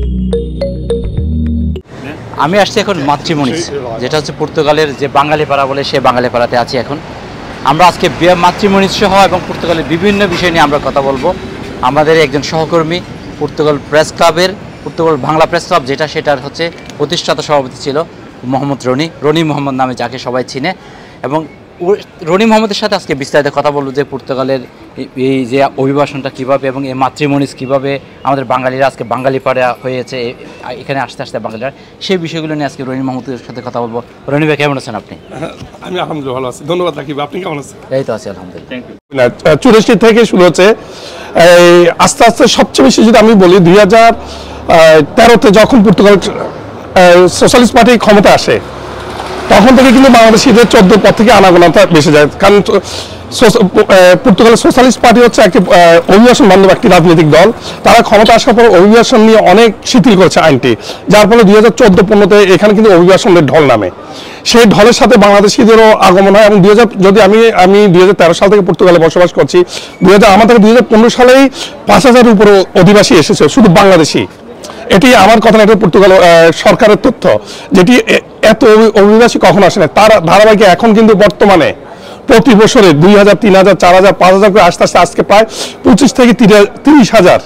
আমি আসছি এখন মাতৃমণিস, যেটা হচ্ছে পর্তুগালের যে বাঙালি পাড়া বলে, সে বাঙালি পাড়াতে আছি এখন। আমরা আজকে মাতৃমণিস সহ এবং পর্তুগালের বিভিন্ন বিষয় নিয়ে আমরা কথা বলবো। আমাদের একজন সহকর্মী পর্তুগাল প্রেস ক্লাবের, পর্তুগাল বাংলা প্রেস ক্লাব যেটা, সেটার হচ্ছে প্রতিষ্ঠাতা সভাপতি ছিল মোহাম্মদ রনি মোহাম্মদ নামে, যাকে সবাই চিনে। এবং রনি মোহাম্মদের সাথে আজকে বিস্তারিত কথা বলবো যে পর্তুগালের এই যে অভিবাসনটা কীভাবে এবং এই মাতৃমণিস কীভাবে আমাদের বাঙালিরা আজকে বাঙালি পাড়া হয়েছে, এখানে আস্তে আস্তে বাঙালিরা, সেই বিষয়গুলো নিয়ে আজকে রনি মোহাম্মদের সাথে কথা বলবো। রনি ভাই, কেমন আছেন আপনি? আমি আলহামদুলিল্লাহ ভালো আছি, ধন্যবাদ রাকিব। আপনি কেমন আছেন? এই তো আছি আলহামদুলিল্লাহ। 84 থেকে শুরু হচ্ছে, আস্তে আস্তে সবচেয়ে বেশি যদি আমি বলি 2013-তে যখন পর্তুগাল সোশ্যালিস্ট পার্টি ক্ষমতা আসে, তখন থেকে কিন্তু বাংলাদেশিদের 14 পর থেকে আনাগোনাটা বেশি যায়। কারণ পর্তুগালের সোশ্যালিস্ট পার্টি হচ্ছে একটি অভিবাসন বান্ধব একটি রাজনৈতিক দল। তারা ক্ষমতা আসার পর অভিবাসন নিয়ে অনেক শিথিল করেছে আইনটি, যার ফলে 2014-15-তে এখানে কিন্তু অভিবাসনের ঢল নামে। সেই ঢলের সাথে বাংলাদেশিদেরও আগমন হয়। এবং যদি আমি 2013 সাল থেকে পর্তুগালে বসবাস করছি, আমার থেকে 2015 সালেই 5000-এর উপরে অধিবাসী এসেছে, শুধু বাংলাদেশি। এটি আমার কথা না, এটা পর্তুগাল সরকারের তথ্য, যেটি এত অভিবাসী কখনো আসে না। তার ধারাবাহিকে এখন কিন্তু বর্তমানে প্রতি বছরে 2000, 3000, 4000, 5000 করে আস্তে আস্তে আজকে প্রায় 25 থেকে 30,000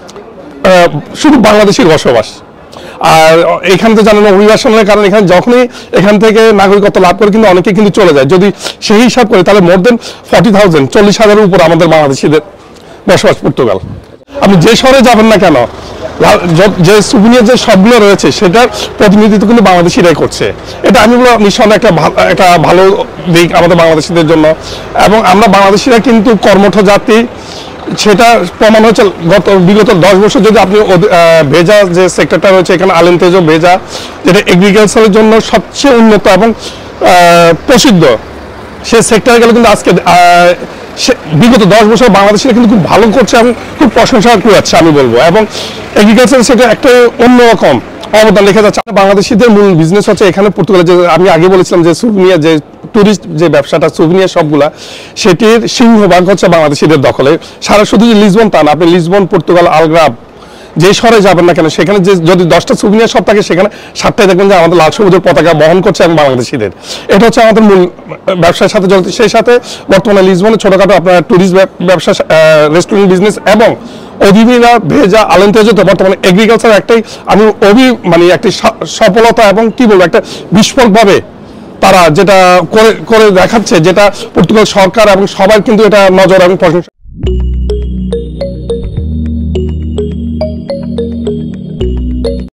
শুধু বাংলাদেশের বসবাস। আর এখান থেকে জানেন অভিবাসনের কারণে এখান থেকে নাগরিকত্ব লাভ করে কিন্তু অনেকে কিন্তু চলে যায়। যদি সেই হিসাব করে তাহলে মোর দেন 40,000, 40,000-এর উপর আমাদের বাংলাদেশিদের বসবাস পর্তুগাল। আপনি যে শহরে যাবেন না কেন, যে সুভিনিয়ার যে সবগুলো রয়েছে সেটার প্রতিনিধিত্ব কিন্তু বাংলাদেশিরাই করছে। এটা আমি বলবো নিঃসন্দেহে একটা ভালো দিক আমাদের বাংলাদেশিদের জন্য। এবং আমরা বাংলাদেশিরা কিন্তু কর্মঠ জাতি, সেটা প্রমাণ হচ্ছে বিগত 10 বছর। যদি আপনি ভেজা যে সেক্টরটা রয়েছে এখানে, আলেন্তেজো ভেজা, যেটা এগ্রিকালচারের জন্য সবচেয়ে উন্নত এবং প্রসিদ্ধ, সে সেক্টরে গেলে কিন্তু আজকে বিগত 10 বছর বাংলাদেশিরা কিন্তু খুব ভালো করছে এবং খুব প্রশংসা কুড়াচ্ছে আমি বলবো। এবং এগ্রিকালচার সেটা একটা অন্যরকম অবদান রেখে যাচ্ছে। বাংলাদেশিদের মূল বিজনেস হচ্ছে এখানে পর্তুগালে, যে আমি আগে বলেছিলাম যে সুভিনিয়ার যে টুরিস্ট যে ব্যবসাটা, সুভিনিয়ার সবগুলা, সেটির সিংহভাগ হচ্ছে বাংলাদেশিদের দখলে। সারা শুধু যে লিসবন তা না, আপনি লিসবন, পর্তুগাল, আলগ্রাব যে শহরে যাবেন না কেন, সেখানে যদি 10টা সুভিনিয়ার শপ থাকে, সেখানে 7টায় দেখবেন যে আমাদের লাল সবুজের পতাকা বহন করছে এবং বাংলাদেশিদের। এটা হচ্ছে আমাদের মূল ব্যবসার সাথে জড়িত। সেই সাথে বর্তমানে লিসবনে ছোটখাটো আপনার ট্যুরিস্ট ব্যবসা, রেস্টুরেন্ট বিজনেস এবং অধিবিনা ভেজা আলেন্তেজোতে বর্তমানে এগ্রিকালচার একটাই আমি একটি সফলতা এবং কি বলবো একটা বিস্ফোরকভাবে তারা যেটা করে দেখাচ্ছে, যেটা পর্তুগাল সরকার এবং সবার কিন্তু এটা নজর এবং প্রশংসা।